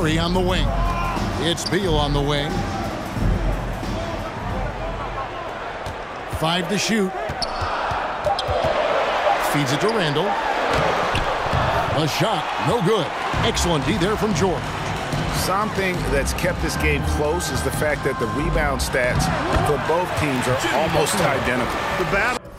Curry on the wing. It's Beal on the wing. 5 to shoot. Feeds it to Randall. A shot, no good. Excellent D there from George. Something that's kept this game close is the fact that the rebound stats for both teams are almost identical. The battle.